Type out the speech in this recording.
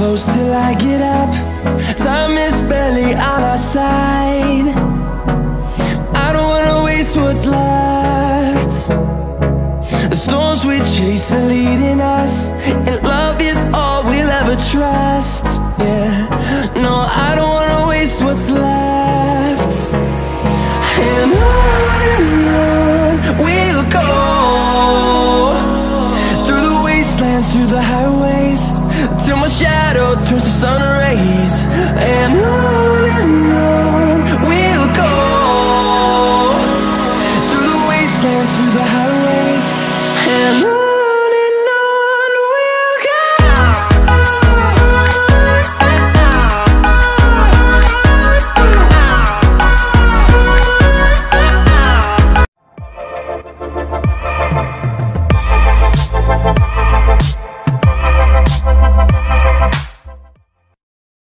close till I get up. Time is barely on our side. I don't wanna waste what's left. The storms we chase are leading us.